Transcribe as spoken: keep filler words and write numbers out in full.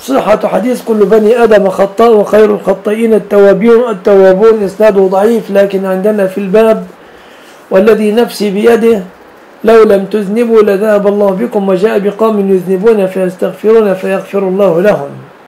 صحة حديث كل بني آدم خطاء وخير الخطائين التوابون التوابون إسناده ضعيف، لكن عندنا في الباب والذي نفسي بيده لو لم تذنبوا لذهب الله بكم وجاء بقوم يذنبون فيستغفرون فيغفر الله لهم.